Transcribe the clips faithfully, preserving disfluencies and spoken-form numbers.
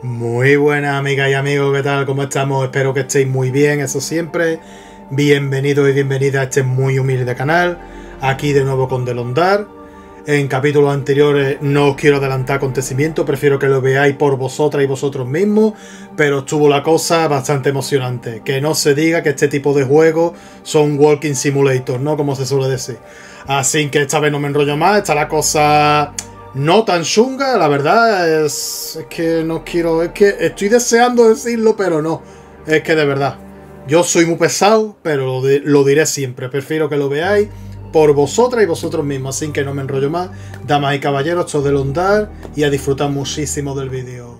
Muy buenas amigas y amigos, ¿qué tal? ¿Cómo estamos? Espero que estéis muy bien, eso siempre. Bienvenidos y bienvenidas a este muy humilde canal. Aquí de nuevo con Delondar. En capítulos anteriores no os quiero adelantar acontecimientos, prefiero que lo veáis por vosotras y vosotros mismos, pero estuvo la cosa bastante emocionante. Que no se diga que este tipo de juegos son walking simulators, ¿no? Como se suele decir. Así que esta vez no me enrollo más, está la cosa no tan chunga, la verdad es, es que no quiero, es que estoy deseando decirlo, pero no, es que de verdad, yo soy muy pesado, pero lo, de, lo diré siempre, prefiero que lo veáis por vosotras y vosotros mismos, así que no me enrollo más, damas y caballeros, esto es Delondar y a disfrutar muchísimo del vídeo.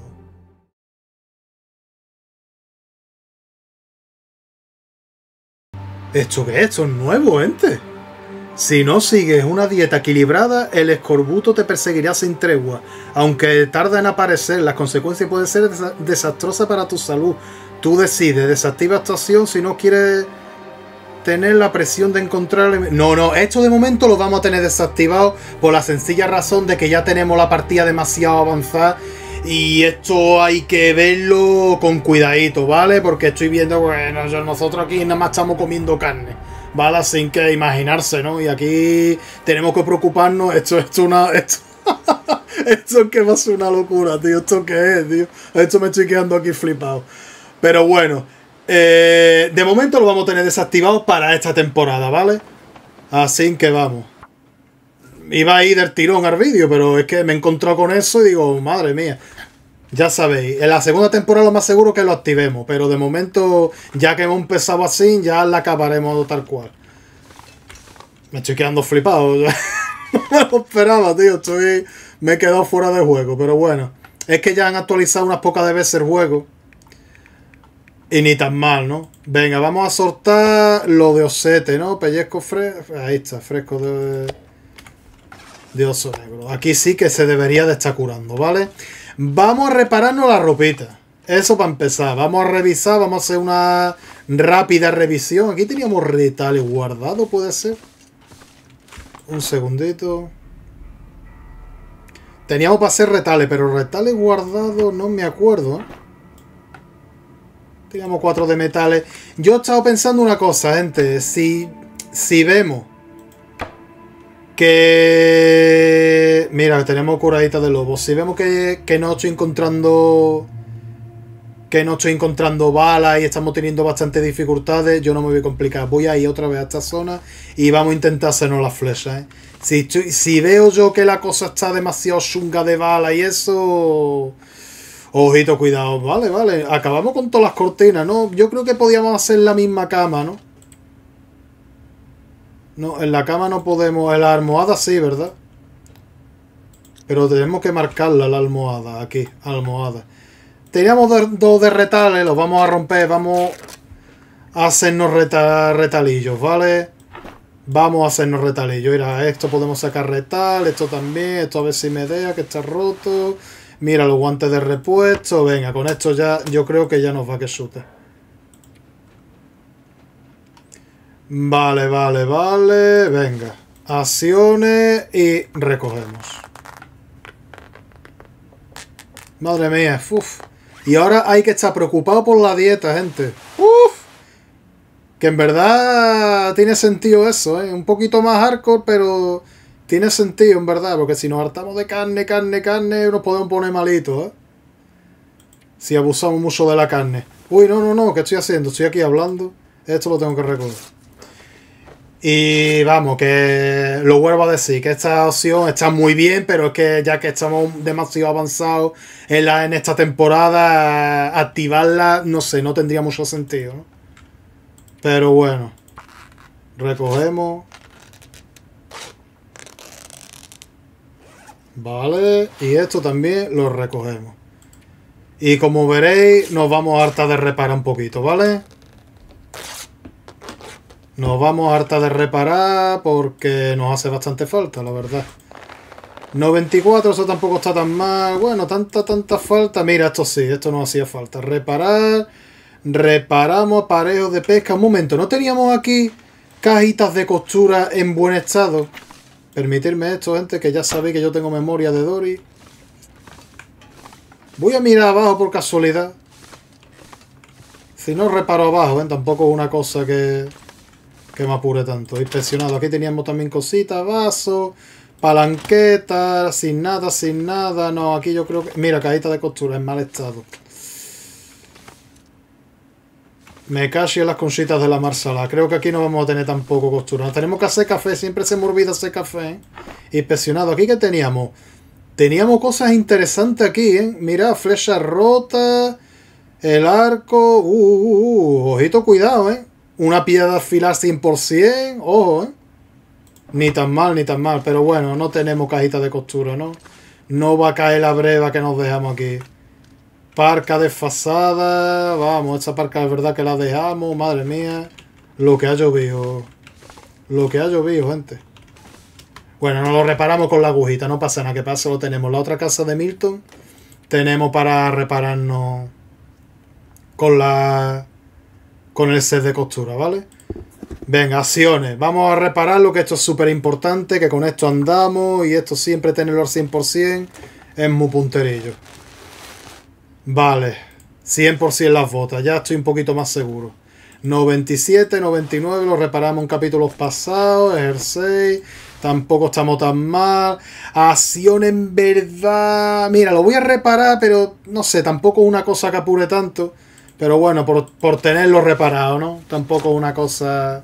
¿Esto qué es? Esto es nuevo, gente. Si no sigues una dieta equilibrada, el escorbuto te perseguirá sin tregua. Aunque tarda en aparecer, las consecuencias pueden ser desastrosas para tu salud. Tú decides, desactiva esta acción si no quieres tener la presión de encontrar... No, no, esto de momento lo vamos a tener desactivado por la sencilla razón de que ya tenemos la partida demasiado avanzada. Y esto hay que verlo con cuidadito, ¿vale? Porque estoy viendo, bueno, nosotros aquí nada más estamos comiendo carne. Vale, sin que imaginarse, ¿no? Y aquí tenemos que preocuparnos. Esto es una... Esto, esto es que va a ser una locura, tío. ¿Esto qué es, tío? Esto me estoy quedando aquí flipado. Pero bueno, eh, de momento lo vamos a tener desactivado para esta temporada, ¿vale? Así que vamos. Iba a ir del tirón al vídeo, pero es que me he encontrado con eso y digo, madre mía. Ya sabéis, en la segunda temporada lo más seguro que lo activemos, pero de momento, ya que hemos empezado así, ya la acabaremos tal cual. Me estoy quedando flipado. No me lo esperaba, tío. Estoy, me he quedado fuera de juego, pero bueno. Es que ya han actualizado unas pocas de veces el juego. Y ni tan mal, ¿no? Venga, vamos a soltar lo de osete, ¿no? Pellizco fresco. Ahí está, fresco de, de oso negro. Aquí sí que se debería de estar curando, ¿vale? Vamos a repararnos la ropita. Eso para empezar. Vamos a revisar. Vamos a hacer una rápida revisión. Aquí teníamos retales guardados, ¿puede ser? Un segundito. Teníamos para hacer retales, pero retales guardados no me acuerdo. Teníamos cuatro de metales. Yo he estado pensando una cosa, gente. Si, si vemos que... Mira, tenemos curadita de lobo. Si vemos que, que no estoy encontrando... Que no estoy encontrando balas y estamos teniendo bastantes dificultades, yo no me voy a complicar. Voy a ir otra vez a esta zona y vamos a intentar hacernos las flechas, ¿eh? Si, estoy, si veo yo que la cosa está demasiado chunga de bala y eso... Ojito, cuidado. Vale, vale. Acabamos con todas las cortinas, ¿no? Yo creo que podíamos hacer la misma cama, ¿no? No, en la cama no podemos. En la almohada sí, ¿verdad? Pero tenemos que marcarla, la almohada. Aquí, almohada. Teníamos dos de retales, los vamos a romper. Vamos a hacernos reta, retalillos, ¿vale? Vamos a hacernos retalillos. Mira, esto podemos sacar retal, esto también. Esto a ver si me deja, que está roto. Mira, los guantes de repuesto. Venga, con esto ya yo creo que ya nos va que chute. Vale, vale, vale. Venga. Acciones y recogemos. Madre mía. Uf. Y ahora hay que estar preocupado por la dieta, gente. Uf. Que en verdad tiene sentido eso, ¿eh? Un poquito más hardcore, pero tiene sentido, en verdad. Porque si nos hartamos de carne, carne, carne, nos podemos poner malitos, ¿eh? Si abusamos mucho de la carne. Uy, no, no, no. ¿Qué estoy haciendo? Estoy aquí hablando. Esto lo tengo que recordar. Y vamos, que lo vuelvo a decir, que esta opción está muy bien, pero es que ya que estamos demasiado avanzados en, la, en esta temporada, activarla, no sé, no tendría mucho sentido, ¿no? Pero bueno, recogemos. Vale, y esto también lo recogemos. Y como veréis, nos vamos a hartar de reparar un poquito, ¿vale? Nos vamos a hartar de reparar porque nos hace bastante falta, la verdad. noventa y cuatro, eso tampoco está tan mal. Bueno, tanta, tanta falta. Mira, esto sí, esto nos hacía falta. Reparar. Reparamos aparejos de pesca. Un momento, ¿no teníamos aquí cajitas de costura en buen estado? Permitirme esto, gente, que ya sabéis que yo tengo memoria de Dory. Voy a mirar abajo por casualidad. Si no reparo abajo, ¿eh? Tampoco es una cosa que, que me apure tanto. Inspeccionado. Aquí teníamos también cositas, vasos, palanquetas, sin nada, sin nada. No, aquí yo creo que... Mira, cajita de costura en mal estado. Me cacho en las conchitas de la marsala. Creo que aquí no vamos a tener tampoco costura. Nos tenemos que hacer café. Siempre se me olvida hacer café, ¿eh? Inspeccionado. ¿Aquí qué teníamos? Teníamos cosas interesantes aquí, ¿eh? Mira, flecha rota... El arco... Uh, uh, uh, ojito, cuidado, ¿eh? Una piedra afilar cien por cien. Ojo, ¿eh? Ni tan mal, ni tan mal. Pero bueno, no tenemos cajita de costura, ¿no? No va a caer la breva que nos dejamos aquí. Parca desfasada. Vamos, esta parca es verdad que la dejamos. Madre mía. Lo que ha llovido. Lo que ha llovido, gente. Bueno, nos lo reparamos con la agujita. No pasa nada, que pasa, lo tenemos. La otra casa de Milton tenemos para repararnos con la con el set de costura, ¿vale? Venga, acciones. Vamos a repararlo, que esto es súper importante, que con esto andamos y esto siempre tenerlo al cien por cien es muy punterillo. Vale, cien por cien las botas, ya estoy un poquito más seguro. noventa y siete, noventa y nueve, lo reparamos en capítulos pasados, ejercéis, tampoco estamos tan mal. Acción en verdad... Mira, lo voy a reparar, pero no sé, tampoco es una cosa que apure tanto. Pero bueno, por, por tenerlo reparado, ¿no? Tampoco una cosa...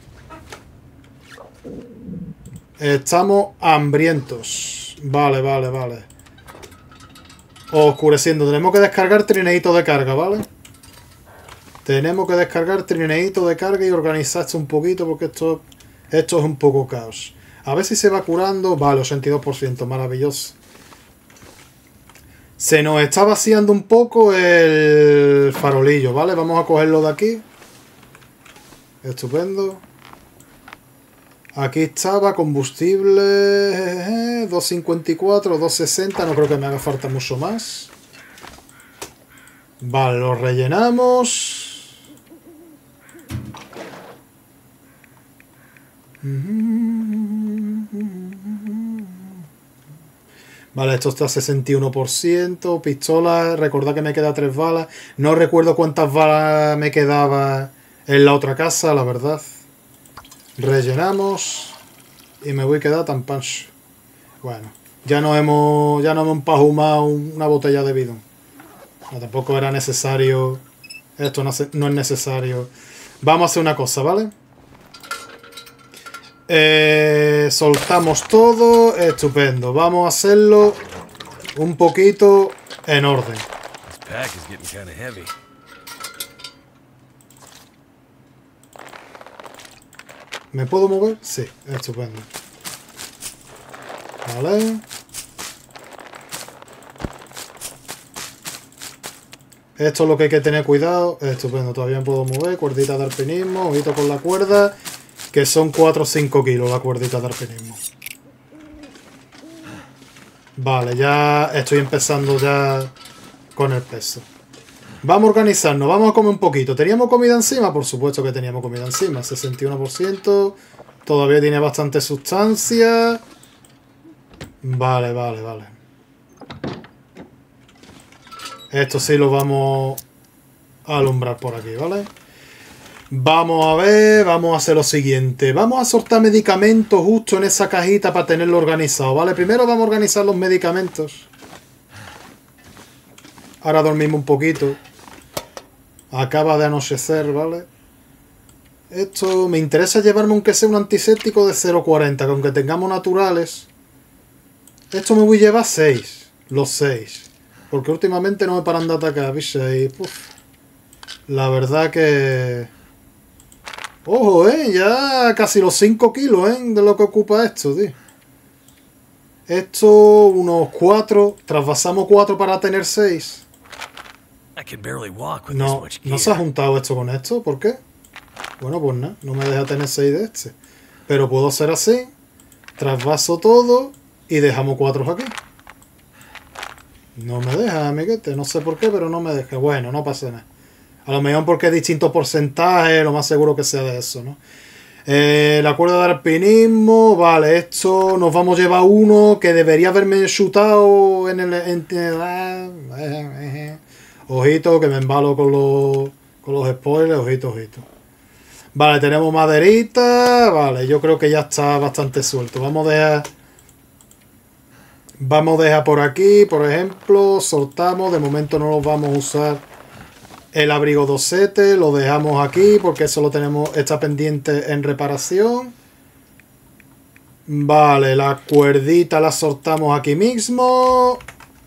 Estamos hambrientos. Vale, vale, vale. Oscureciendo. Tenemos que descargar trineito de carga, ¿vale? Tenemos que descargar trineito de carga y organizar esto un poquito porque esto, esto es un poco caos. A ver si se va curando. Vale, ochenta y dos por ciento. Maravilloso. Se nos está vaciando un poco el farolillo, ¿vale? Vamos a cogerlo de aquí. Estupendo. Aquí estaba combustible dos cincuenta y cuatro, dos sesenta. No creo que me haga falta mucho más. Vale, lo rellenamos. Vale, esto está a sesenta y uno por ciento. Pistola, recordad que me queda tres balas. No recuerdo cuántas balas me quedaba en la otra casa, la verdad. Rellenamos. Y me voy a quedar tan pancho. Bueno, ya no hemos ya no hemos empajumado una botella de bidón. No, tampoco era necesario. Esto no, no es necesario. Vamos a hacer una cosa, ¿vale? Eh, soltamos todo. Estupendo. Vamos a hacerlo un poquito en orden. ¿Me puedo mover? Sí, estupendo. Vale. Esto es lo que hay que tener cuidado. Estupendo, todavía me puedo mover. Cuerdita de alpinismo, ojito con la cuerda. Que son cuatro o cinco kilos la cuerdita de alpinismo. Vale, ya estoy empezando ya con el peso. Vamos a organizarnos, vamos a comer un poquito. ¿Teníamos comida encima? Por supuesto que teníamos comida encima. sesenta y uno por ciento. Todavía tiene bastante sustancia. Vale, vale, vale. Esto sí lo vamos a alumbrar por aquí, ¿vale? Vamos a ver, vamos a hacer lo siguiente. Vamos a soltar medicamentos justo en esa cajita para tenerlo organizado, ¿vale? Primero vamos a organizar los medicamentos. Ahora dormimos un poquito. Acaba de anochecer, ¿vale? Esto me interesa llevarme aunque sea un antiséptico de cero coma cuarenta, que aunque tengamos naturales. Esto me voy a llevar seis. Los seis. Porque últimamente no me paran de atacar, ¿viste? Y, puf, la verdad que... Ojo, ¿eh? Ya casi los cinco kilos, ¿eh? De lo que ocupa esto, tío. Esto, unos cuatro. Trasvasamos cuatro para tener seis. No, no se ha juntado esto con esto. ¿Por qué? Bueno, pues nada. No me deja tener seis de este. Pero puedo hacer así. Trasvaso todo. Y dejamos cuatro aquí. No me deja, amiguete. No sé por qué, pero no me deja. Bueno, no pasa nada. A lo mejor porque es distinto porcentaje. Lo más seguro que sea de eso, ¿no? Eh, la cuerda de alpinismo, vale, esto nos vamos a llevar uno que debería haberme shootado en el... En, en, ojito, que me embalo con los, con los spoilers, ojito, ojito. Vale, tenemos maderita, vale, yo creo que ya está bastante suelto. Vamos a dejar... Vamos a dejar por aquí, por ejemplo, soltamos, de momento no los vamos a usar. El abrigo dosete lo dejamos aquí porque eso lo tenemos, está pendiente en reparación. Vale, la cuerdita la soltamos aquí mismo.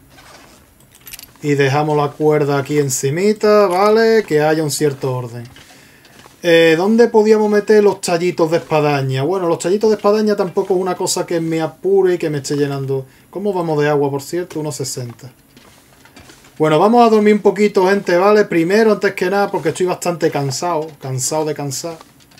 Y dejamos la cuerda aquí encimita, vale, que haya un cierto orden. Eh, ¿Dónde podíamos meter los tallitos de espadaña? Bueno, los tallitos de espadaña tampoco es una cosa que me apure y que me esté llenando. ¿Cómo vamos de agua, por cierto? uno sesenta. Bueno, vamos a dormir un poquito, gente, ¿vale? Primero, antes que nada, porque estoy bastante cansado. Cansado de cansar.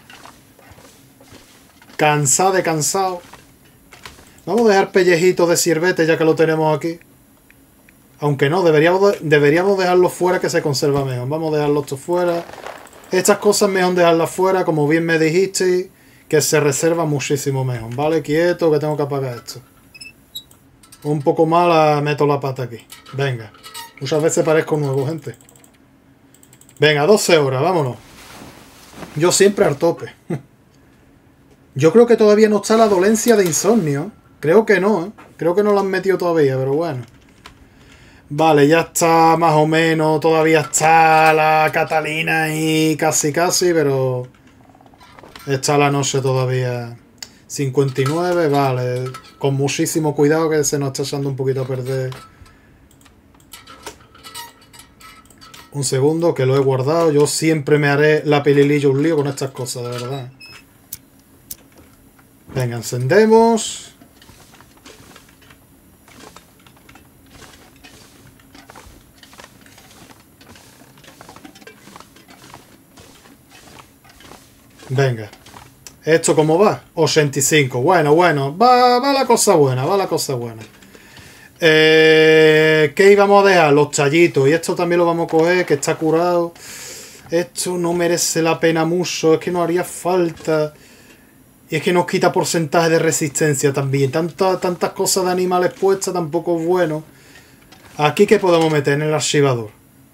Cansado de cansado. Vamos a dejar pellejitos de cirbete ya que lo tenemos aquí. Aunque no, deberíamos, deberíamos dejarlo fuera que se conserva mejor. Vamos a dejarlo esto fuera. Estas cosas mejor dejarlas fuera, como bien me dijiste, que se reserva muchísimo mejor. Vale, quieto, que tengo que apagar esto. Un poco mala, meto la pata aquí. Venga. Muchas veces parezco nuevo, gente. Venga, doce horas, vámonos. Yo siempre al tope. Yo creo que todavía no está la dolencia de insomnio. Creo que no, ¿eh? Creo que no la han metido todavía, pero bueno. Vale, ya está más o menos. Todavía está la Catalina y casi casi, pero... Está la noche todavía. cincuenta y nueve, vale. Con muchísimo cuidado que se nos está echando un poquito a perder. Un segundo, que lo he guardado. Yo siempre me haré la pilililla un lío con estas cosas, de verdad. Venga, encendemos. Venga. ¿Esto cómo va? ochenta y cinco. Bueno, bueno. Va, va la cosa buena, va la cosa buena. Eh, ¿Qué íbamos a dejar? Los tallitos. Y esto también lo vamos a coger, que está curado. Esto no merece la pena mucho. Es que no haría falta. Y es que nos quita porcentaje de resistencia también. Tanta, tantas cosas de animales puestas tampoco es bueno. Aquí, ¿qué podemos meter en el archivador?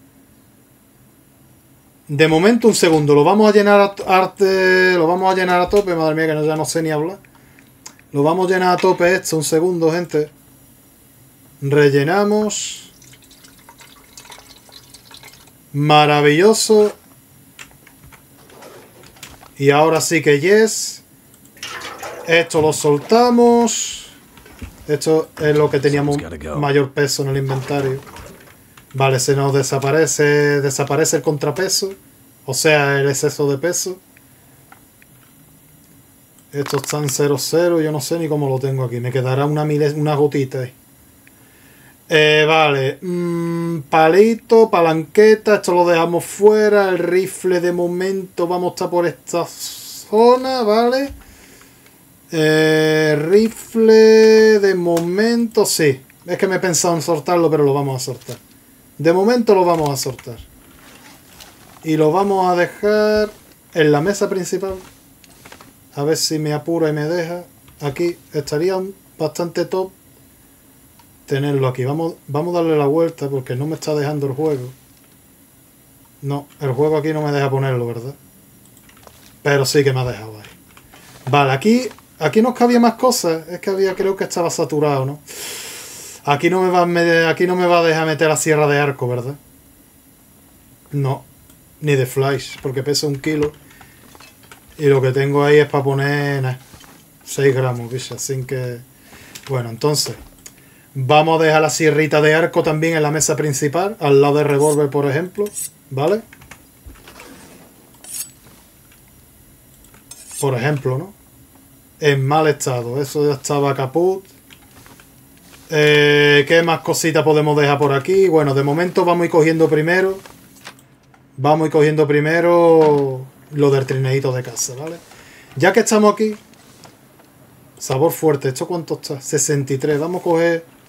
De momento, un segundo. Lo vamos a llenar a arte. Lo vamos a llenar a tope. Madre mía, que no, ya no sé ni hablar. Lo vamos a llenar a tope esto. Un segundo, gente. Rellenamos. Maravilloso. Y ahora sí que yes. Esto lo soltamos. Esto es lo que teníamos mayor peso en el inventario. Vale, se nos desaparece. Desaparece el contrapeso. O sea, el exceso de peso. Estos están cero cero. Yo no sé ni cómo lo tengo aquí. Me quedará una, una gotita ahí. Eh, vale, mm, palito, palanqueta, esto lo dejamos fuera. El rifle de momento vamos a estar por esta zona, vale. Eh, rifle de momento, sí. Es que me he pensado en soltarlo, pero lo vamos a soltar. De momento lo vamos a soltar. Y lo vamos a dejar en la mesa principal. A ver si me apura y me deja. Aquí estaría bastante top tenerlo aquí. Vamos, vamos a darle la vuelta porque no me está dejando el juego. No, el juego aquí no me deja ponerlo, ¿verdad? Pero sí que me ha dejado ahí. Vale, aquí, aquí nos cabía más cosas. Es que había, creo que estaba saturado, ¿no? Aquí no me va, me, aquí no me va a dejar meter la sierra de arco, ¿verdad? No, ni de flash, porque pesa un kilo. Y lo que tengo ahí es para poner nah, seis gramos, ¿viste? Así que... Bueno, entonces... Vamos a dejar la sierrita de arco también en la mesa principal, al lado del revólver, por ejemplo, ¿vale? Por ejemplo, ¿no? En mal estado, eso ya estaba caput. Eh, ¿Qué más cositas podemos dejar por aquí? Bueno, de momento vamos a ir cogiendo primero. Vamos a ir cogiendo primero lo del trineito de casa, ¿vale? Ya que estamos aquí... Sabor fuerte, ¿esto cuánto está? sesenta y tres, vamos a coger...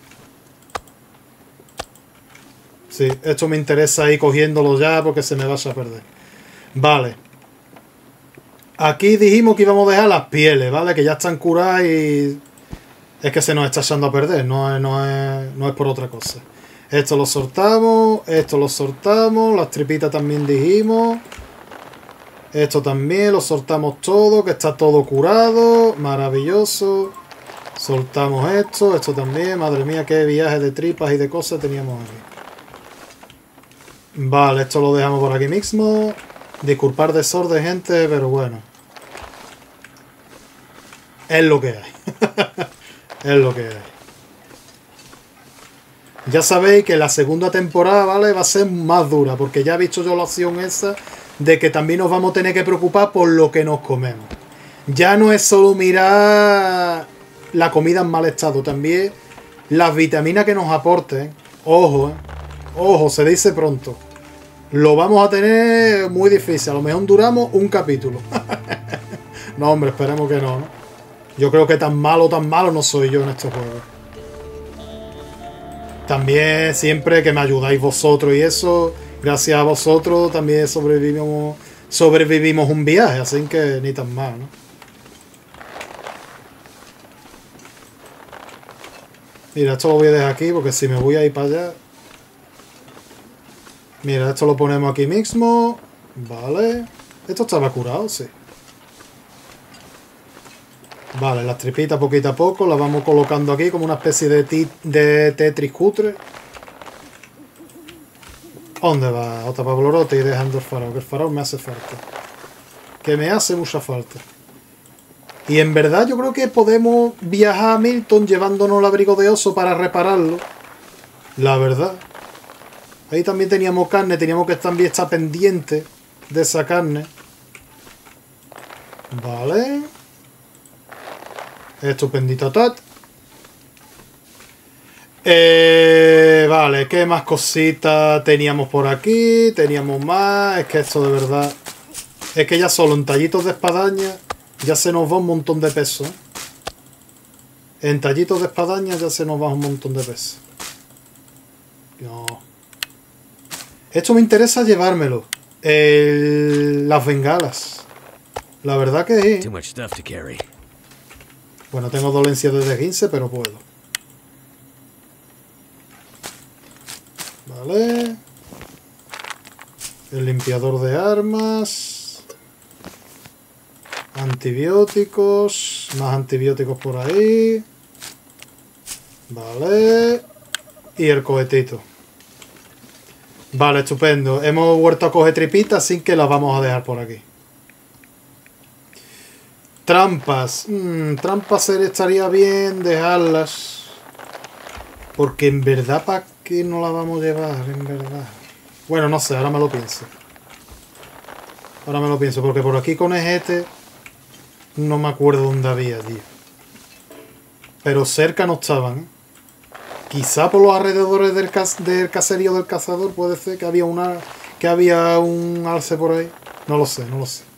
Sí, esto me interesa ir cogiéndolo ya porque se me vaya a perder. Vale. Aquí dijimos que íbamos a dejar las pieles, ¿vale? Que ya están curadas y... Es que se nos está echando a perder, no es, no es, no es por otra cosa. Esto lo soltamos, esto lo soltamos, las tripitas también dijimos. Esto también lo soltamos todo, que está todo curado, maravilloso. Soltamos esto, esto también, madre mía, qué viaje de tripas y de cosas teníamos aquí. Vale, esto lo dejamos por aquí mismo. Disculpar desorden, gente, pero bueno. Es lo que hay. Es lo que hay. Ya sabéis que la segunda temporada, ¿vale? Va a ser más dura, porque ya he visto yo la opción esa de que también nos vamos a tener que preocupar por lo que nos comemos. Ya no es solo mirar la comida en mal estado, también las vitaminas que nos aporten. Ojo, ¿eh? Ojo, se dice pronto. Lo vamos a tener muy difícil. A lo mejor duramos un capítulo. No, hombre, esperemos que no, ¿no? Yo creo que tan malo, tan malo no soy yo en este juego. También siempre que me ayudáis vosotros y eso, gracias a vosotros también sobrevivimos, sobrevivimos un viaje, así que ni tan mal, ¿no? Mira, esto lo voy a dejar aquí porque si me voy a ir para allá... Mira, esto lo ponemos aquí mismo. Vale. Esto estaba curado, sí. Vale, las tripitas poquito a poco las vamos colocando aquí como una especie de, ti de Tetris cutre. ¿Dónde va? Otra Pablorote y dejando el farol. Que el farol me hace falta. Que me hace mucha falta. Y en verdad yo creo que podemos viajar a Milton llevándonos el abrigo de oso para repararlo. La verdad. Ahí también teníamos carne. Teníamos que también estar pendiente de esa carne. Vale. Estupendito tot. Eh, vale, ¿qué más cositas teníamos por aquí? Teníamos más. Es que esto de verdad... Es que ya solo en tallitos de espadaña ya se nos va un montón de peso, ¿eh? En tallitos de espadaña ya se nos va un montón de peso. No. Esto me interesa llevármelo. El... Las bengalas. La verdad que sí. Bueno, tengo dolencia desde quince, pero puedo. Vale. El limpiador de armas. Antibióticos. Más antibióticos por ahí. Vale. Y el cohetito. Vale, estupendo. Hemos vuelto a coger tripitas, así que las vamos a dejar por aquí. Trampas. Mm, trampas estaría bien dejarlas. Porque en verdad, ¿para qué no las vamos a llevar? En verdad. Bueno, no sé, ahora me lo pienso. Ahora me lo pienso, porque por aquí con Ejete no me acuerdo dónde había, tío. Pero cerca no estaban, ¿eh? Quizá por los alrededores del, cas del caserío del cazador puede ser que había una que había un alce por ahí. No lo sé, no lo sé.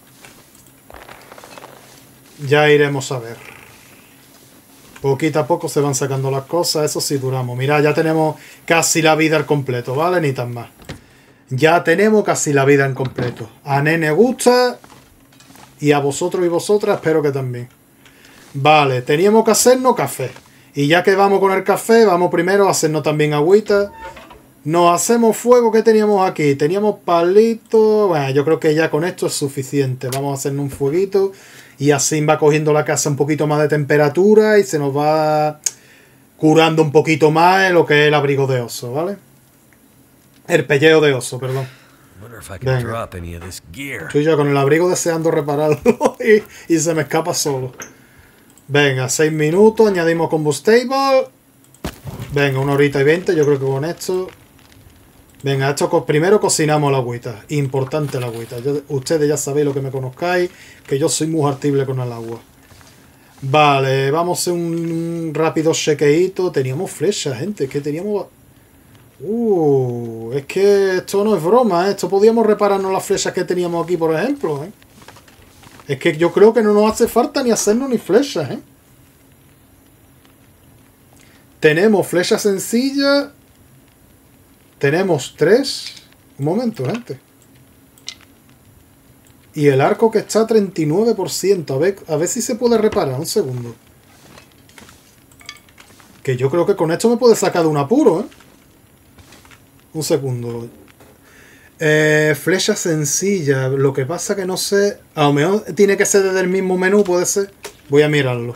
Ya iremos a ver. Poquito a poco se van sacando las cosas. Eso sí duramos. Mirad, ya tenemos casi la vida al completo, ¿vale? Ni tan más. Ya tenemos casi la vida en completo. A Nene gusta. Y a vosotros y vosotras espero que también. Vale, teníamos que hacernos café. Y ya que vamos con el café, vamos primero a hacernos también agüita. Nos hacemos fuego. ¿Qué teníamos aquí? Teníamos palitos. Bueno, yo creo que ya con esto es suficiente. Vamos a hacernos un fueguito. Y así va cogiendo la casa un poquito más de temperatura y se nos va curando un poquito más en lo que es el abrigo de oso, ¿vale? El pellejo de oso, perdón. Venga. Estoy yo con el abrigo deseando repararlo y, y se me escapa solo. Venga, seis minutos, añadimos combustible. Venga, una horita y veinte, yo creo que con esto... Venga, esto co primero cocinamos la agüita. Importante la agüita. Yo, ustedes ya sabéis lo que me conozcáis, que yo soy muy hartible con el agua. Vale, vamos a hacer un rápido chequeíto. Teníamos flechas, gente. Que teníamos... Uh, es que esto no es broma, ¿eh? Esto podíamos repararnos las flechas que teníamos aquí, por ejemplo, ¿eh? Es que yo creo que no nos hace falta ni hacernos ni flechas, ¿eh? Tenemos flechas sencillas. Tenemos tres. Un momento, gente. Y el arco que está a treinta y nueve por ciento. A ver, a ver si se puede reparar. Un segundo. Que yo creo que con esto me puede sacar de un apuro, ¿eh? Un segundo. Eh, flecha sencilla. Lo que pasa que no sé... A lo mejor tiene que ser desde el mismo menú, puede ser. Voy a mirarlo.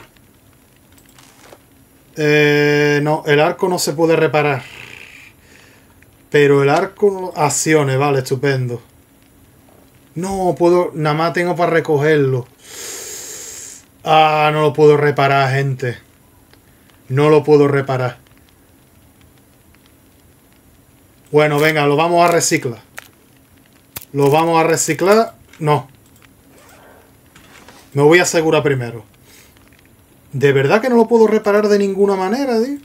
Eh, no, el arco no se puede reparar. Pero el arco... Acciones, vale, estupendo. No, puedo... Nada más tengo para recogerlo. Ah, no lo puedo reparar, gente. No lo puedo reparar. Bueno, venga, lo vamos a reciclar. Lo vamos a reciclar. No. Me voy a asegurar primero. ¿De verdad que no lo puedo reparar de ninguna manera, tío?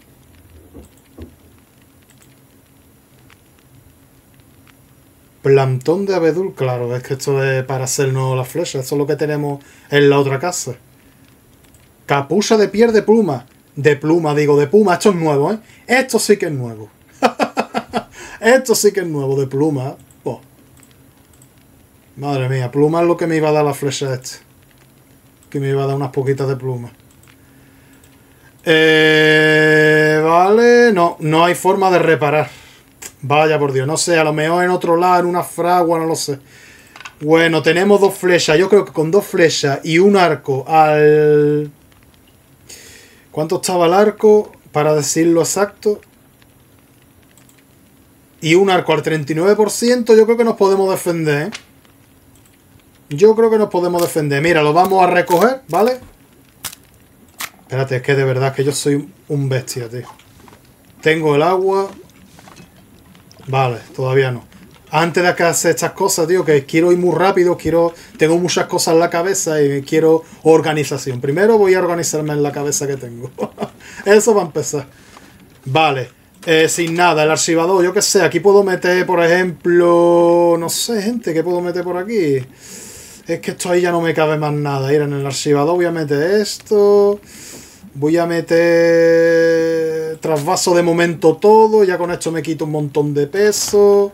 Plantón de abedul. Claro, es que esto es para hacernos las flechas. Eso es lo que tenemos en la otra casa. Capucha de piel de pluma. De pluma, digo, de pluma. Esto es nuevo, ¿eh? Esto sí que es nuevo. Esto sí que es nuevo, de pluma. Oh. Madre mía, pluma es lo que me iba a dar la flecha esta. Que me iba a dar unas poquitas de pluma. Eh, vale, no, no hay forma de reparar. Vaya por Dios, no sé, a lo mejor en otro lado, en una fragua, no lo sé. Bueno, tenemos dos flechas. Yo creo que con dos flechas y un arco al... ¿Cuánto estaba el arco? Para decirlo exacto. Y un arco al treinta y nueve por ciento, yo creo que nos podemos defender, ¿eh? Yo creo que nos podemos defender. Mira, lo vamos a recoger, ¿vale? Espérate, es que de verdad que yo soy un bestia, tío. Tengo el agua. Vale, todavía no. Antes de que hacer estas cosas, tío, que quiero ir muy rápido, quiero... Tengo muchas cosas en la cabeza y quiero organización. Primero voy a organizarme en la cabeza que tengo. Eso va a empezar. Vale. Eh, sin nada, el archivador, yo qué sé, aquí puedo meter, por ejemplo... No sé, gente, ¿qué puedo meter por aquí? Es que esto ahí ya no me cabe más nada. Mira, en el archivador voy a meter esto... Voy a meter trasvaso de momento todo. Ya con esto me quito un montón de peso.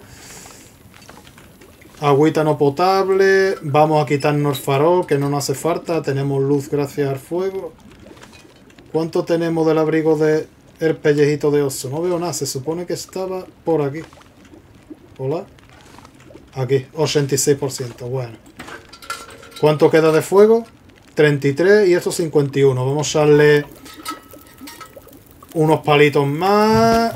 Agüita no potable. Vamos a quitarnos el farol, que no nos hace falta. Tenemos luz gracias al fuego. ¿Cuánto tenemos del abrigo de el pellejito de oso? No veo nada. Se supone que estaba por aquí. Hola. Aquí, ochenta y seis por ciento. Bueno. ¿Cuánto queda de fuego? treinta y tres y esto cincuenta y uno. Vamos a darle unos palitos más.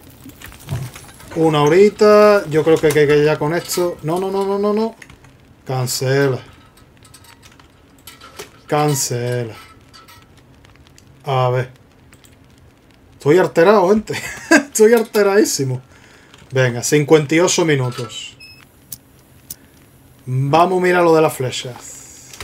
Una horita. Yo creo que, que, que ya con esto... No, no, no, no, no, no. Cancela. Cancela. A ver. Estoy alterado, gente. Estoy alteradísimo. Venga, cincuenta y ocho minutos. Vamos a mirar lo de las flechas.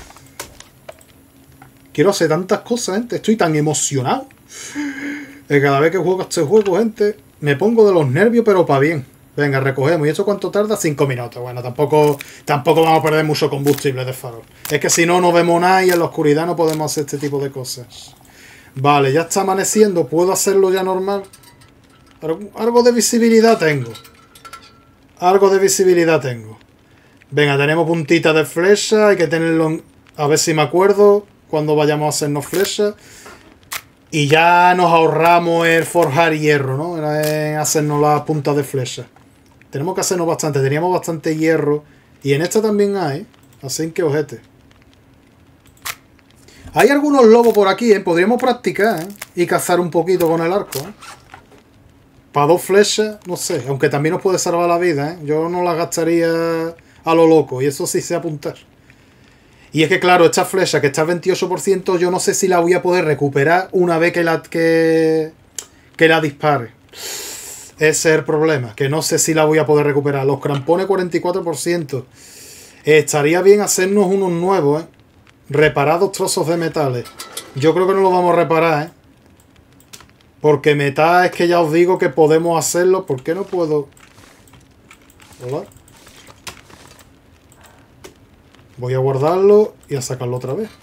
Quiero hacer tantas cosas, gente. Estoy tan emocionado. Que cada vez que juego este juego, gente, me pongo de los nervios, pero para bien. Venga, recogemos. ¿Y esto cuánto tarda? cinco minutos. Bueno, tampoco tampoco vamos a perder mucho combustible de farol. Es que si no, no vemos nada y en la oscuridad no podemos hacer este tipo de cosas. Vale, ya está amaneciendo. ¿Puedo hacerlo ya normal? Algo de visibilidad tengo. Algo de visibilidad tengo. Venga, tenemos puntitas de flecha. Hay que tenerlo... A ver si me acuerdo... Cuando vayamos a hacernos flechas. Y ya nos ahorramos el forjar hierro, ¿no? En hacernos las puntas de flecha. Tenemos que hacernos bastante. Teníamos bastante hierro. Y en esta también hay. Así que ojete. Hay algunos lobos por aquí, ¿eh? Podríamos practicar, ¿eh? Y cazar un poquito con el arco, ¿eh? Para dos flechas, no sé. Aunque también nos puede salvar la vida, ¿eh? Yo no la gastaría a lo loco. Y eso sí sé apuntar. Y es que claro, esta flecha que está al veintiocho por ciento, yo no sé si la voy a poder recuperar una vez que la, que, que la dispare. Ese es el problema, que no sé si la voy a poder recuperar. Los crampones cuarenta y cuatro por ciento. Estaría bien hacernos unos nuevos, ¿eh? Reparados trozos de metales. Yo creo que no los vamos a reparar, ¿eh? Porque metal es que ya os digo que podemos hacerlo. ¿Por qué no puedo? Hola. Voy a guardarlo y a sacarlo otra vez.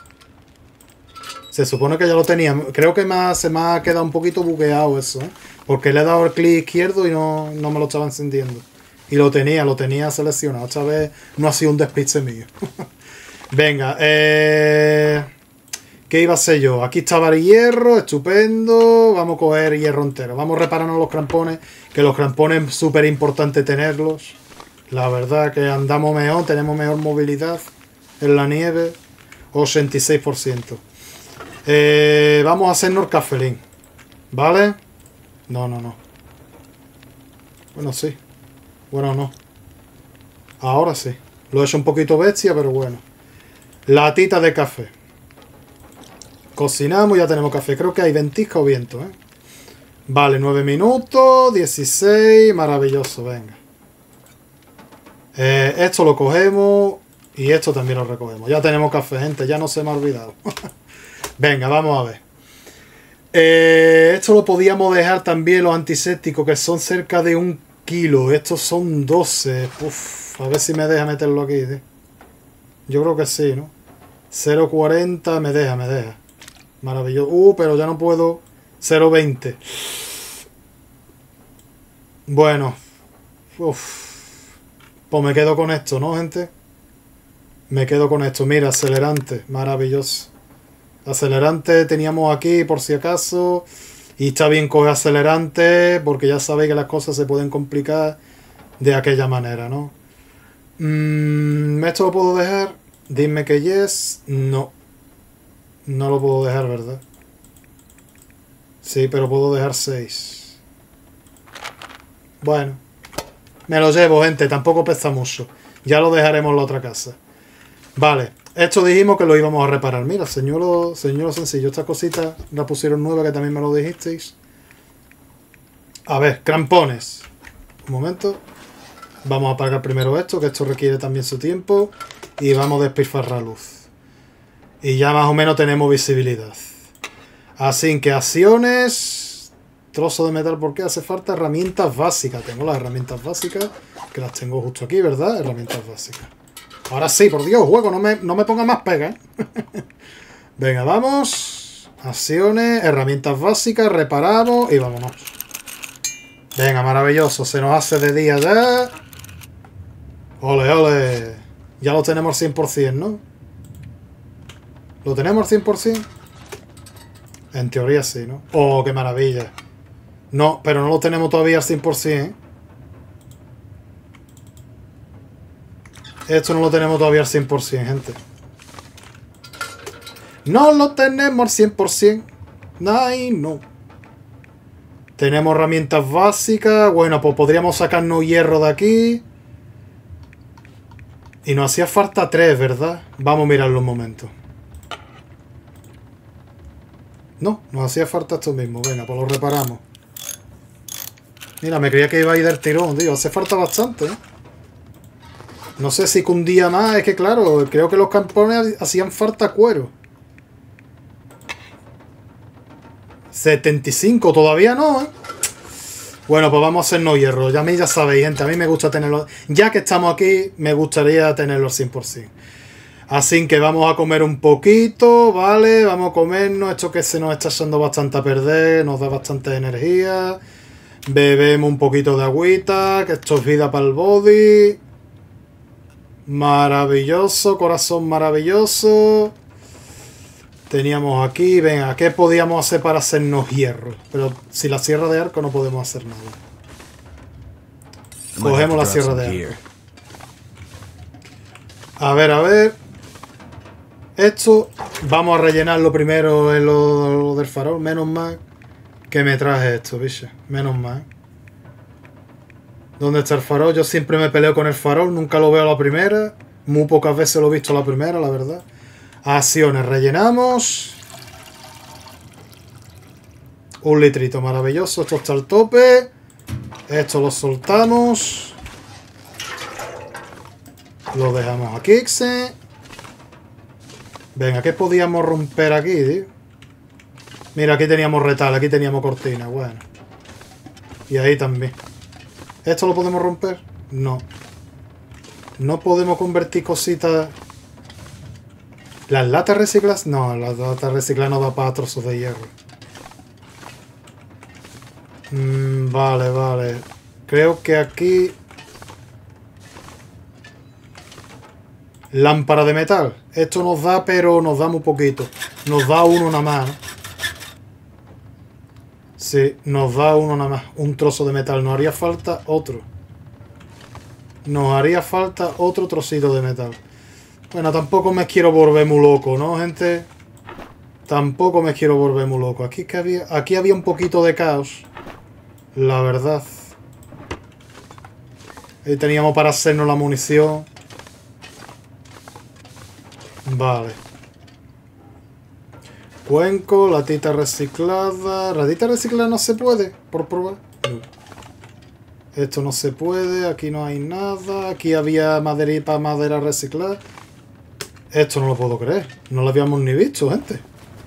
Se supone que ya lo tenía. Creo que me ha, se me ha quedado un poquito bugueado eso, ¿eh? Porque le he dado el clic izquierdo y no, no me lo estaba encendiendo. Y lo tenía, lo tenía seleccionado. Esta vez no ha sido un despiste mío. Venga, eh... ¿qué iba a ser yo? Aquí estaba el hierro, estupendo. Vamos a coger hierro entero. Vamos a repararnos los crampones, que los crampones es súper importante tenerlos. La verdad que andamos mejor, tenemos mejor movilidad en la nieve. ochenta y seis por ciento. Eh, vamos a hacernos el cafelín. ¿Vale? No, no, no. Bueno, sí. Bueno, no. Ahora sí. Lo he hecho un poquito bestia, pero bueno. Latita de café. Cocinamos, ya tenemos café. Creo que hay ventisca o viento, ¿eh? Vale, nueve minutos, dieciséis. Maravilloso, venga. Eh, esto lo cogemos y esto también lo recogemos. Ya tenemos café, gente. Ya no se me ha olvidado. Venga, vamos a ver. Eh, esto lo podíamos dejar también los antisépticos, que son cerca de un kilo. Estos son doce. Uf, a ver si me deja meterlo aquí, ¿sí? Yo creo que sí, ¿no? cero cuarenta, me deja, me deja. Maravilloso. Uh, pero ya no puedo. cero veinte. Bueno. Uf. Pues me quedo con esto, ¿no, gente? Me quedo con esto. Mira, acelerante. Maravilloso. Acelerante teníamos aquí por si acaso. Y está bien coger acelerante, porque ya sabéis que las cosas se pueden complicar de aquella manera, ¿no? Mm, ¿Esto lo puedo dejar? Dime que yes. No. No lo puedo dejar, ¿verdad? Sí, pero puedo dejar seis. Bueno. Me lo llevo, gente. Tampoco pesa mucho. Ya lo dejaremos en la otra casa. Vale. Esto dijimos que lo íbamos a reparar. Mira, señor, señor sencillo. Esta cosita la pusieron nueva, que también me lo dijisteis. A ver, crampones. Un momento. Vamos a apagar primero esto, que esto requiere también su tiempo. Y vamos a despilfarrar luz. Y ya más o menos tenemos visibilidad. Así que acciones. Trozo de metal, porque hace falta herramientas básicas. Tengo las herramientas básicas, que las tengo justo aquí, ¿verdad? Herramientas básicas. Ahora sí, por Dios, juego, no me, no me ponga más pega, ¿eh? Venga, vamos. Acciones, herramientas básicas, reparamos y vámonos. Venga, maravilloso. Se nos hace de día ya. Ole, ole. Ya lo tenemos al cien por cien, ¿no? ¿Lo tenemos al cien por cien? En teoría sí, ¿no? Oh, qué maravilla. No, pero no lo tenemos todavía al cien por cien, ¿eh? Esto no lo tenemos todavía al cien por cien, gente. No lo tenemos al cien por cien. Ay, no. Tenemos herramientas básicas. Bueno, pues podríamos sacarnos hierro de aquí. Y nos hacía falta tres, ¿verdad? Vamos a mirarlo un momento. No, nos hacía falta esto mismo. Venga, pues lo reparamos. Mira, me creía que iba a ir del tirón, tío. Hace falta bastante, ¿eh? No sé si con un día más. Es que claro, creo que los campones hacían falta cuero. setenta y cinco, todavía no, ¿eh? Bueno, pues vamos a hacernos hierro. Ya a mí ya sabéis, gente, a mí me gusta tenerlo. Ya que estamos aquí, me gustaría tenerlo al cien por cien. Así que vamos a comer un poquito, ¿vale? Vamos a comernos esto que se nos está echando bastante a perder. Nos da bastante energía. Bebemos un poquito de agüita, que esto es vida para el body. Maravilloso, corazón maravilloso. Teníamos aquí, venga, ¿qué podíamos hacer para hacernos hierro? Pero si la sierra de arco no podemos hacer nada. Cogemos la sierra de arco. A ver, a ver. Esto, vamos a rellenarlo primero en lo, lo del farol. Menos mal que me traje esto, bicho. Menos mal. ¿Dónde está el farol? Yo siempre me peleo con el farol, nunca lo veo a la primera. Muy pocas veces lo he visto a la primera, la verdad. Acciones, rellenamos. Un litrito, maravilloso. Esto está al tope. Esto lo soltamos. Lo dejamos aquí. Venga, ¿qué podíamos romper aquí, tío? Mira, aquí teníamos retal, aquí teníamos cortina. Bueno. Y ahí también. ¿Esto lo podemos romper? No. No podemos convertir cositas. ¿Las latas recicladas? No, las latas recicladas no da para trozos de hierro. Mm, vale, vale. Creo que aquí Lámpara de metal. Esto nos da, pero nos da muy poquito. Nos da uno nada más, ¿no? Sí, nos da uno nada más. Un trozo de metal. Nos haría falta otro. Nos haría falta otro trocito de metal. Bueno, tampoco me quiero volver muy loco, ¿no, gente? Tampoco me quiero volver muy loco. Aquí, que había, aquí había un poquito de caos. La verdad. Ahí teníamos para hacernos la munición. Vale. Cuenco, latita reciclada. ¿Latita reciclada no se puede? Por probar. No. Esto no se puede. Aquí no hay nada. Aquí había madera para madera reciclada. Esto no lo puedo creer. No lo habíamos ni visto, gente.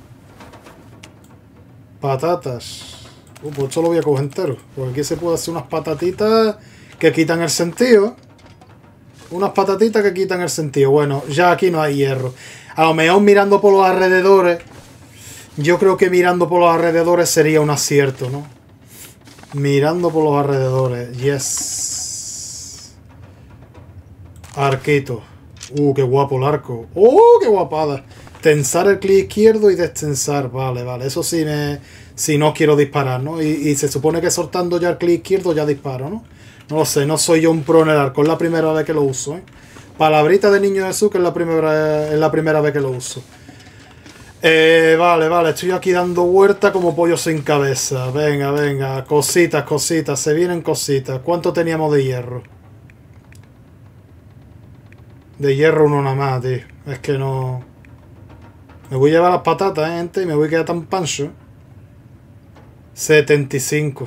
Patatas. Uh, pues esto lo voy a coger entero. Porque aquí se puede hacer unas patatitas que quitan el sentido. Unas patatitas que quitan el sentido. Bueno, ya aquí no hay hierro. A lo mejor mirando por los alrededores. Yo creo que mirando por los alrededores sería un acierto, ¿no? Mirando por los alrededores. Yes. Arquito. Uh, qué guapo el arco. ¡Oh, qué guapada! Tensar el clic izquierdo y destensar. Vale, vale. Eso sí me... Si no quiero disparar, ¿no? Y, y se supone que soltando ya el clic izquierdo ya disparo, ¿no? No lo sé. No soy yo un pro en el arco. Es la primera vez que lo uso, ¿eh? Palabrita de Niño Jesús, que es la primera, es la primera vez que lo uso. Eh, vale, vale. Estoy aquí dando vuelta como pollo sin cabeza. Venga, venga. Cositas, cositas. Se vienen cositas. ¿Cuánto teníamos de hierro? De hierro uno nada más, tío. Es que no... Me voy a llevar las patatas, ¿eh, gente? Y me voy a quedar tan pancho. setenta y cinco.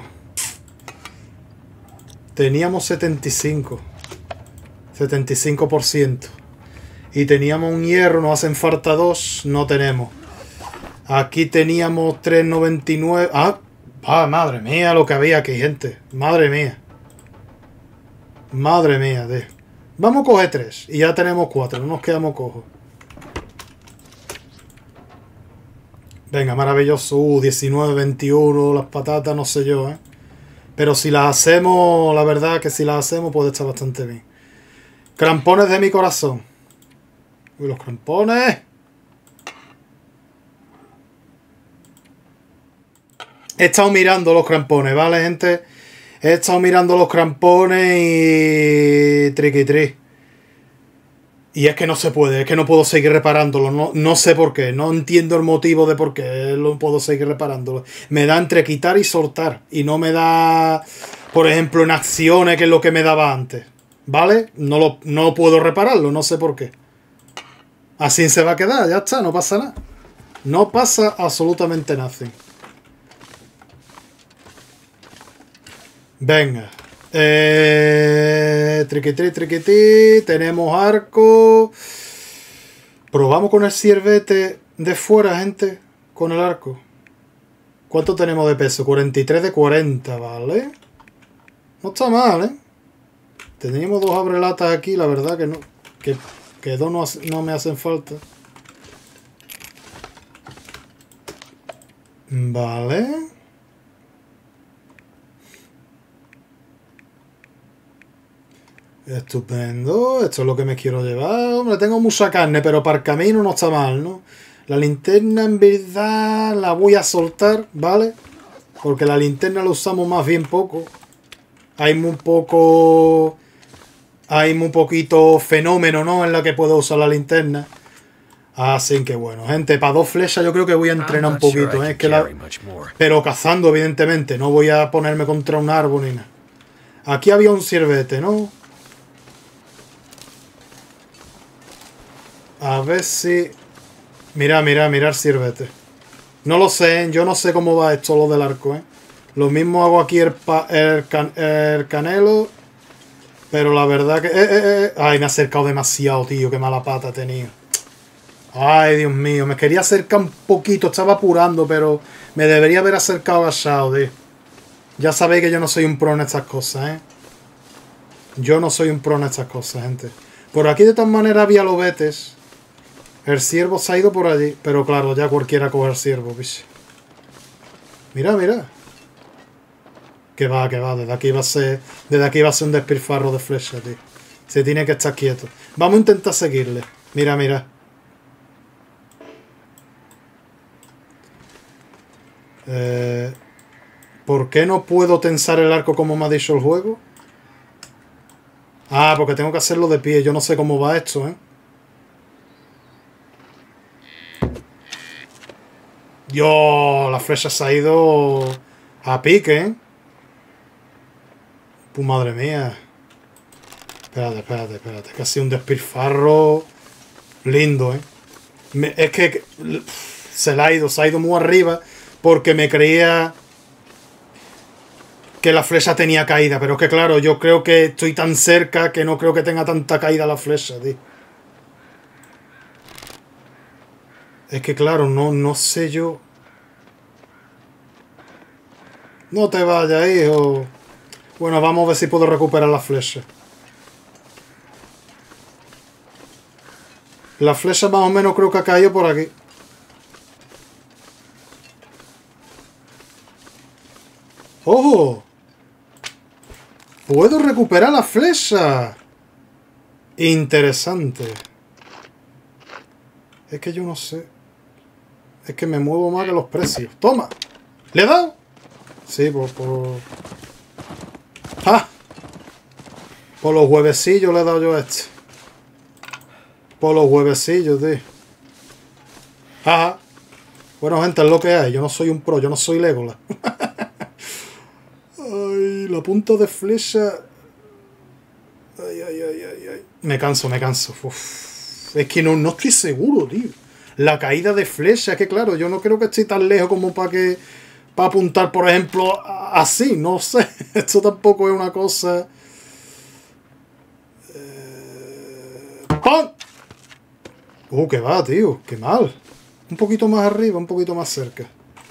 Teníamos setenta y cinco. setenta y cinco por ciento. Y teníamos un hierro, nos hacen falta dos. No tenemos. Aquí teníamos tres noventa y nueve. Ah, ah, madre mía lo que había aquí, gente. Madre mía. Madre mía, tío. Vamos a coger tres. Y ya tenemos cuatro. No nos quedamos cojos. Venga, maravilloso. Uh, diecinueve, veintiuno. Las patatas, no sé yo, ¿eh? Pero si las hacemos, la verdad que si las hacemos puede estar bastante bien. Crampones de mi corazón. Uy, los crampones. He estado mirando los crampones, ¿vale, gente? He estado mirando los crampones y... triqui tri. Y es que no se puede, es que no puedo seguir reparándolo. No, no sé por qué, no entiendo el motivo de por qué no puedo seguir reparándolo. Me da entre quitar y soltar. Y no me da, por ejemplo, en acciones, que es lo que me daba antes. ¿Vale? No, lo, no puedo repararlo, no sé por qué. Así se va a quedar, ya está, no pasa nada. No pasa absolutamente nada. Venga. Eh, triquitri, triquitri. Tenemos arco. Probamos con el ciervete de fuera, gente. Con el arco. ¿Cuánto tenemos de peso? cuarenta y tres de cuarenta, ¿vale? No está mal, ¿eh? Teníamos dos abrelatas aquí, la verdad que no. Que, que dos no, no me hacen falta. Vale. Estupendo, esto es lo que me quiero llevar. Hombre, tengo mucha carne, pero para el camino no está mal, ¿no? La linterna en verdad la voy a soltar, ¿vale? Porque la linterna la usamos más bien poco. Hay muy poco... Hay muy poquito fenómeno, ¿no? En la que puedo usar la linterna. Así que bueno, gente, para dos flechas yo creo que voy a entrenar un poquito, ¿eh? Es que la... Pero cazando, evidentemente. No voy a ponerme contra un árbol ni nada. Aquí había un ciervete, ¿no? A ver si... Mira, mira, mira el ciervete. No lo sé, ¿eh? Yo no sé cómo va esto lo del arco, ¿eh? Lo mismo hago aquí el, pa el, can el canelo. Pero la verdad que... Eh, eh, eh. Ay, me he acercado demasiado, tío. Qué mala pata tenía. Ay, Dios mío. Me quería acercar un poquito. Estaba apurando, pero me debería haber acercado agachado, tío. Ya sabéis que yo no soy un pro en estas cosas, ¿eh? Yo no soy un pro en estas cosas, gente. Por aquí de todas maneras había lobetes. El ciervo se ha ido por allí. Pero claro, ya cualquiera coge el ciervo, bicho. Mira, mira. Que va, que va. Desde aquí va a ser... Desde aquí va a ser un despilfarro de flecha, tío. Se tiene que estar quieto. Vamos a intentar seguirle. Mira, mira. Eh, ¿Por qué no puedo tensar el arco como me ha dicho el juego? Ah, porque tengo que hacerlo de pie. Yo no sé cómo va esto, ¿eh? Dios, la flecha se ha ido a pique, ¿eh? Pues madre mía. Espérate, espérate, espérate. Que ha sido un despilfarro lindo, ¿eh? Me, es que se la ha ido, se ha ido muy arriba porque me creía que la flecha tenía caída. Pero es que claro, yo creo que estoy tan cerca que no creo que tenga tanta caída la flecha, tío. Es que claro, no, no sé yo. No te vayas, hijo. Bueno, vamos a ver si puedo recuperar la flecha. La flecha más o menos creo que ha caído por aquí. ¡Ojo! ¡Puedo recuperar la flecha! Interesante. Es que yo no sé. Es que me muevo más que los precios. ¡Toma! ¿Le he dado? Sí, por... por... ¡Ah! Por los huevecillos le he dado yo a este. Por los huevecillos, tío. Ajá. Bueno, gente, es lo que hay. Yo no soy un pro, yo no soy Legolas. Ay, la punta de flecha. Ay, ay, ay, ay, ay. Me canso, me canso. Uf. Es que no, no estoy seguro, tío. La caída de flecha, es que claro, yo no creo que esté tan lejos como para que. Para apuntar, por ejemplo, así, no sé. Esto tampoco es una cosa. Eh... ¡Pam! Uh, que va, tío. Qué mal. Un poquito más arriba, un poquito más cerca.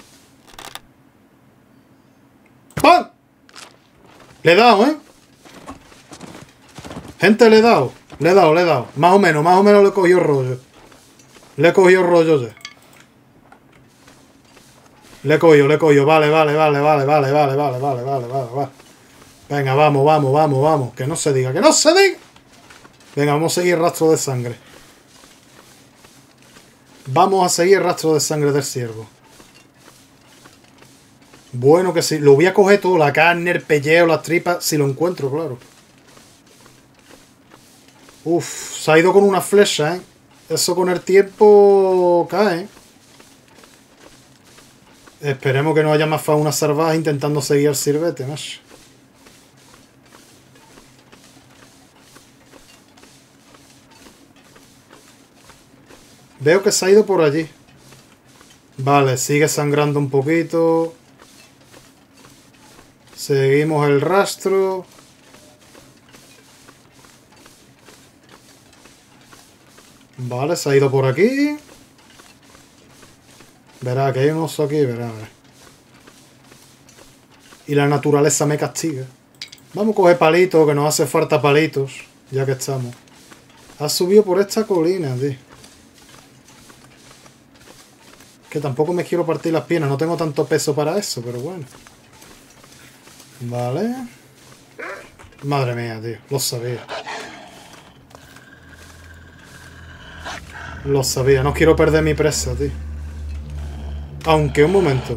¡Pam! Le he dado, ¿eh? Gente, le he dado. Le he dado, le he dado. Más o menos, más o menos le he cogido rollo. Le he cogido rollo ya. Le he cogido, le he cogido. Vale, vale, vale, vale, vale, vale, vale, vale, vale, vale, vale. Venga, vamos, vamos, vamos, vamos. Que no se diga, que no se diga. Venga, vamos a seguir rastro de sangre. Vamos a seguir rastro de sangre del ciervo. Bueno que sí. Lo voy a coger todo. La carne, el pellejo, las tripas. Si lo encuentro, claro. Uf, se ha ido con una flecha, ¿eh? Eso con el tiempo cae. Esperemos que no haya más fauna salvaje intentando seguir al cirbete, macho. Veo que se ha ido por allí. Vale, sigue sangrando un poquito. Seguimos el rastro. Vale, se ha ido por aquí. Verá que hay un oso aquí, verá, verá. Y la naturaleza me castiga. Vamos a coger palitos, que nos hace falta palitos. Ya que estamos. Ha subido por esta colina, tío. Que tampoco me quiero partir las piernas. No tengo tanto peso para eso, pero bueno. Vale. Madre mía, tío. Lo sabía. Lo sabía. No quiero perder mi presa, tío. Aunque un momento.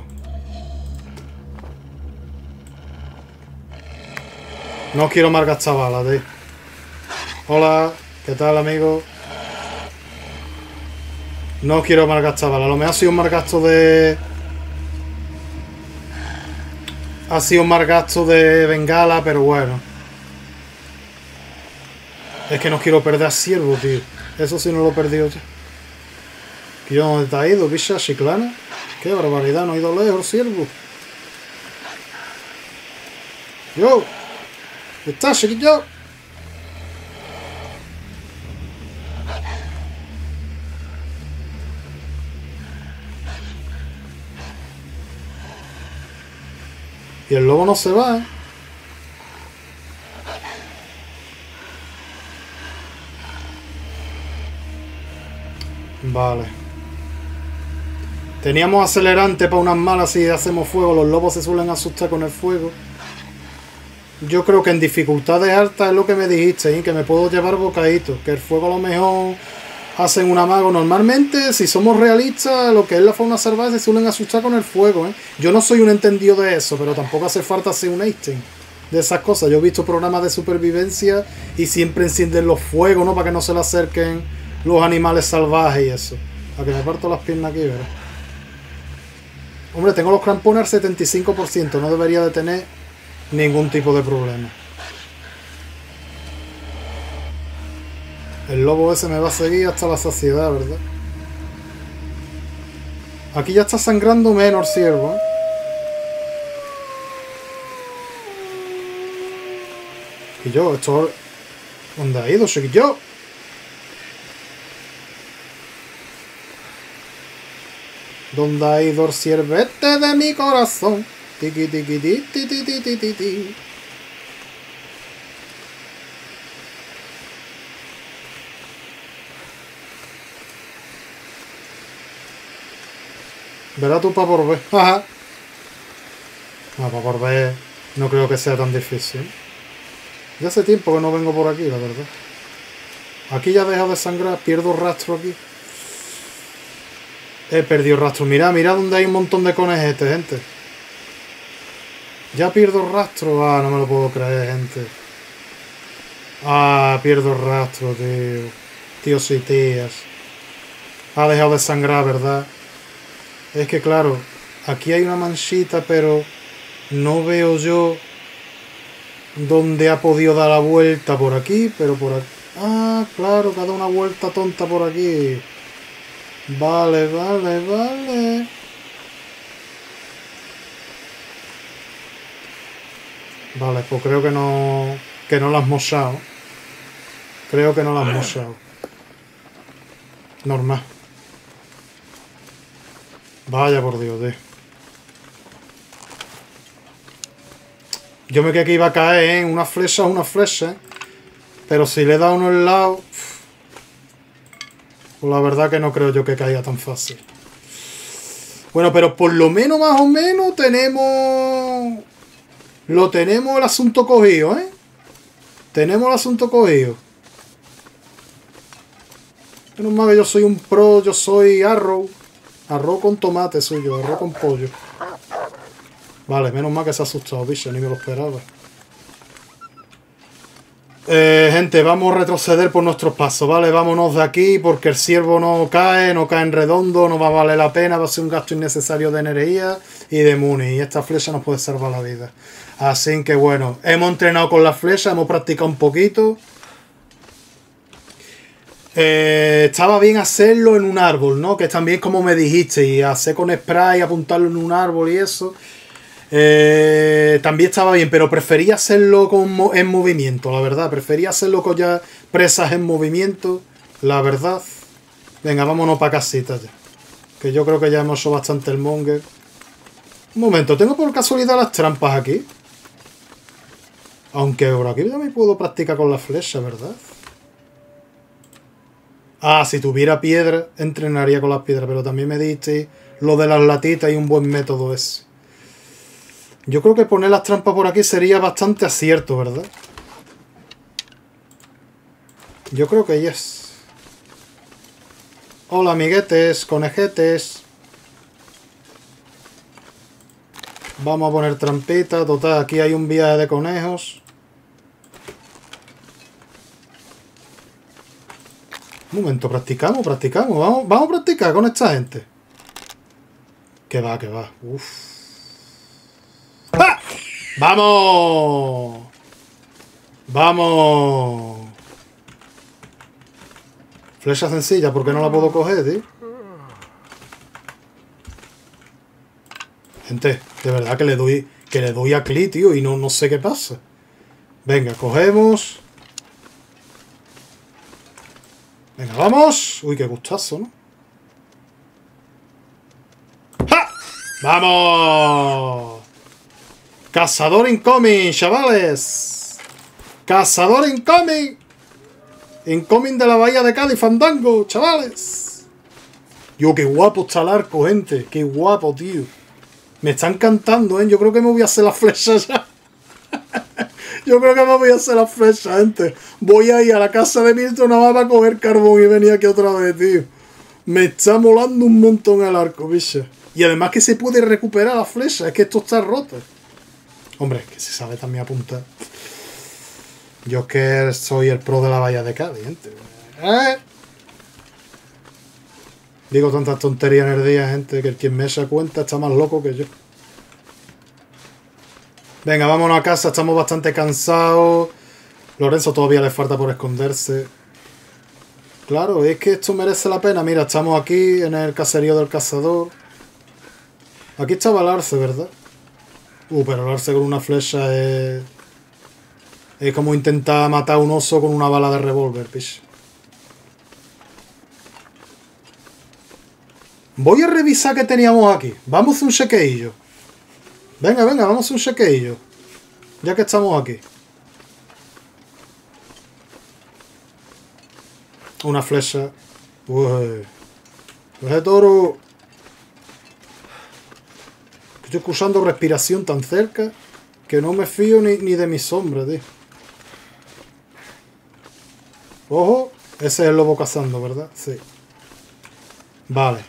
No quiero malgastar balas, tío. Hola. ¿Qué tal, amigo? No quiero malgastar balas. A lo mejor ha sido un malgasto de... Ha sido un malgasto de bengala, pero bueno. Es que no quiero perder a ciervo, tío. Eso sí no lo he perdido ya. ¿Y dónde te ha ido, bicha chiclana? Qué barbaridad, no ha ido lejos el ciervo. Yo. ¿Estás, chiquillo? Y el lobo no se va, ¿eh? Vale. Teníamos acelerante para unas malas si hacemos fuego. Los lobos se suelen asustar con el fuego. Yo creo que en dificultades altas es lo que me dijiste, ¿eh? Que me puedo llevar bocaditos, que el fuego a lo mejor hacen un amago. Normalmente, si somos realistas, lo que es la fauna salvaje se suelen asustar con el fuego, ¿eh? Yo no soy un entendido de eso, pero tampoco hace falta ser un Einstein de esas cosas. Yo he visto programas de supervivencia y siempre encienden los fuegos, ¿no? Para que no se le acerquen los animales salvajes y eso. A que me parto las piernas aquí, ¿verdad? Hombre, tengo los crampones al setenta y cinco por ciento, no debería de tener ningún tipo de problema. El lobo ese me va a seguir hasta la saciedad, ¿verdad? Aquí ya está sangrando menos el ciervo, ¿eh? Y yo, esto... ¿Dónde ha ido, chiquillo? ¿Dónde ha ido el ciervete de mi corazón? Tiki tiki ti ti ti ti ti ti ti. Verá tú para por ver. Ajá. No, para por ver no creo que sea tan difícil. Ya hace tiempo que no vengo por aquí, la verdad. Aquí ya he dejado de sangrar. Pierdo rastro aquí. He perdido rastro. Mira, mira donde hay un montón de conejetes, gente. Ya pierdo rastro. Ah, no me lo puedo creer, gente. Ah, pierdo rastro, tío. Tíos y tías. Ha dejado de sangrar, ¿verdad? Es que claro, aquí hay una manchita, pero no veo yo dónde ha podido dar la vuelta por aquí, pero por aquí. Ah, claro, que ha dado una vuelta tonta por aquí. Vale, vale, vale. Vale, pues creo que no... Que no la has mochado. Creo que no la has mochado. Normal. Vaya por Dios, tío. Yo me creía que iba a caer, ¿eh? Una flecha es una flecha, ¿eh? Pero si le da uno al lado... Pues la verdad que no creo yo que caiga tan fácil. Bueno, pero por lo menos, más o menos, tenemos... Lo tenemos el asunto cogido, ¿eh? Tenemos el asunto cogido. Menos mal que yo soy un pro, yo soy arrow. Arroz con tomate soy yo, arroz con pollo. Vale, menos mal que se ha asustado, bicho, ni me lo esperaba. Eh, gente, vamos a retroceder por nuestros pasos, ¿vale? Vámonos de aquí porque el ciervo no cae, no cae en redondo, no va a valer la pena, va a ser un gasto innecesario de energía y de money. Y esta flecha nos puede salvar la vida. Así que bueno, hemos entrenado con la flecha, hemos practicado un poquito. Eh, estaba bien hacerlo en un árbol, ¿no? Que también como me dijiste, y hacer con spray, apuntarlo en un árbol y eso. Eh, también estaba bien, pero prefería hacerlo con, en movimiento, la verdad. Prefería hacerlo con ya presas en movimiento, la verdad. Venga, vámonos para casita ya. Que yo creo que ya hemos hecho bastante el monger. Un momento, ¿tengo por casualidad las trampas aquí? Aunque por aquí ya me puedo practicar con la flecha, ¿verdad? Ah, si tuviera piedra, entrenaría con las piedras, pero también me diste lo de las latitas y un buen método ese. Yo creo que poner las trampas por aquí sería bastante acierto, ¿verdad? Yo creo que yes. Hola, amiguetes, conejetes. Vamos a poner trampita. Total, aquí hay un viaje de conejos. Un momento, practicamos, practicamos. Vamos, vamos a practicar con esta gente. Que va, que va. Uf. ¡Ah! ¡Vamos! ¡Vamos! Flecha sencilla, ¿por qué no la puedo coger, tío? Gente, de verdad que le doy que le doy a clic, tío, y no, no sé qué pasa. Venga, cogemos. Venga, vamos. Uy, qué gustazo, ¿no? ¡Ja! ¡Vamos! Cazador incoming, chavales. Cazador incoming. Incoming de la bahía de Cádiz, Fandango, chavales. Yo, qué guapo está el arco, gente. Qué guapo, tío. Me está encantando, ¿eh? Yo creo que me voy a hacer la flecha ya. Yo creo que me voy a hacer la flecha, gente. Voy a ir a la casa de Milton nada más para coger carbón y venir aquí otra vez, tío. Me está molando un montón el arco, bicho. Y además que se puede recuperar la flecha. Es que esto está roto. Hombre, que se sabe también apuntar. Yo es que soy el pro de la valla de Cádiz, gente. ¿Eh? Digo tantas tonterías en el día, gente, que el quien me echa cuenta está más loco que yo. Venga, vámonos a casa, estamos bastante cansados. Lorenzo todavía le falta por esconderse. Claro, es que esto merece la pena. Mira, estamos aquí en el caserío del cazador. Aquí estaba el arce, ¿verdad? Uh, pero el arce con una flecha es... Es como intentar matar a un oso con una bala de revólver, pish. Voy a revisar qué teníamos aquí. Vamos a hacer un chequeillo. Venga, venga, vamos a hacer un chequeillo. Ya que estamos aquí. Una flecha. Uy. Coge toro. Estoy escuchando respiración tan cerca que no me fío ni, ni de mi sombra, tío. Ojo. Ese es el lobo cazando, ¿verdad? Sí. Vale.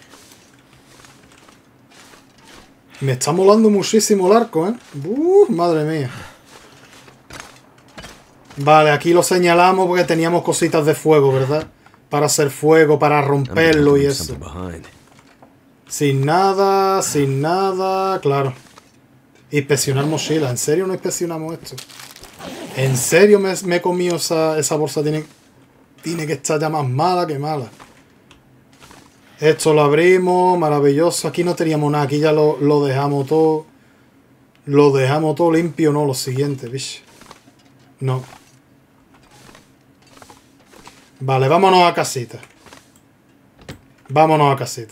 Me está molando muchísimo el arco, ¿eh? Uh, madre mía. Vale, aquí lo señalamos porque teníamos cositas de fuego, ¿verdad? Para hacer fuego, para romperlo y eso. Sin nada, sin nada, claro. Inspeccionar mochila. ¿En serio no inspeccionamos esto? ¿En serio me, me he comido esa, esa bolsa? Tiene, tiene que estar ya más mala que mala. Esto lo abrimos, maravilloso. Aquí no teníamos nada, aquí ya lo, lo dejamos todo. Lo dejamos todo limpio, no, lo siguiente, bicho. No. Vale, vámonos a casita. Vámonos a casita.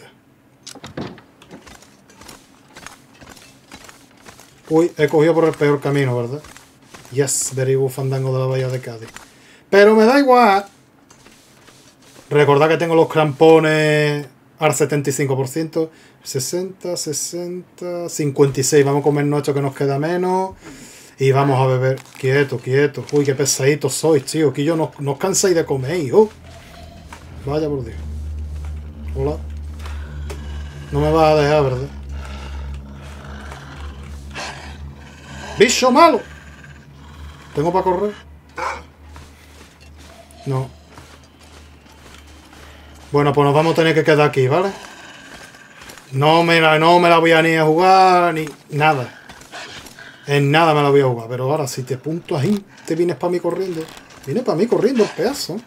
Uy, he cogido por el peor camino, ¿verdad? Yes, derivo fandango de la bahía de Cádiz. Pero me da igual. Recordad que tengo los crampones al setenta y cinco por ciento. sesenta, sesenta, cincuenta y seis. Vamos a comernos esto que nos queda menos. Y vamos a beber. Quieto, quieto. Uy, qué pesaditos sois, tío. Que yo no, no os cansáis de comer, hijo. Vaya por Dios. Hola. No me vas a dejar, ¿verdad? ¡Bicho malo! ¿Tengo para correr? No. Bueno, pues nos vamos a tener que quedar aquí, ¿vale? No me la, no me la voy a ni a jugar, ni nada. En nada me la voy a jugar. Pero ahora, si te apunto ahí, te vienes para mí corriendo. Viene para mí corriendo el pedazo.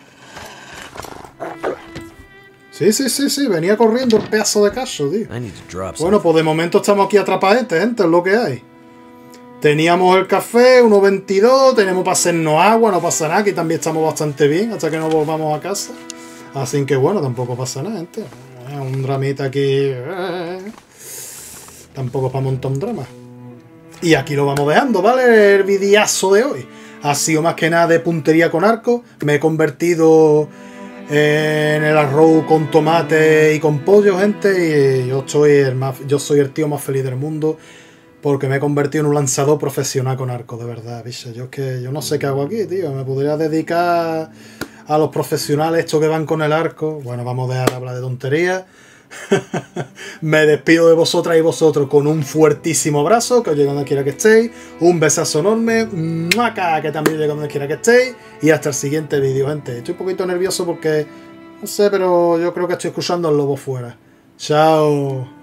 Sí, sí, sí, sí. Venía corriendo el pedazo de cacho, tío. Bueno, pues de momento estamos aquí atrapados, gente. Es lo que hay. Teníamos el café, uno veintidós. Tenemos para hacernos agua, no pasa nada. Aquí también estamos bastante bien hasta que nos volvamos a casa. Así que bueno, tampoco pasa nada, gente. Un dramita aquí. Tampoco es para montar un drama. Y aquí lo vamos dejando, ¿vale? El videazo de hoy. Ha sido más que nada de puntería con arco. Me he convertido en el arroz con tomate y con pollo, gente. Y yo soy el, más, yo soy el tío más feliz del mundo. Porque me he convertido en un lanzador profesional con arco, de verdad, bicho. Yo es que yo no sé qué hago aquí, tío. Me podría dedicar a los profesionales estos que van con el arco. Bueno, vamos a dejar de hablar de tonterías. Me despido de vosotras y vosotros con un fuertísimo abrazo, que os llegue donde quiera que estéis. Un besazo enorme. ¡Maca! Que también llegue donde quiera que estéis. Y hasta el siguiente vídeo, gente. Estoy un poquito nervioso porque, no sé, pero yo creo que estoy escuchando al lobo fuera. Chao.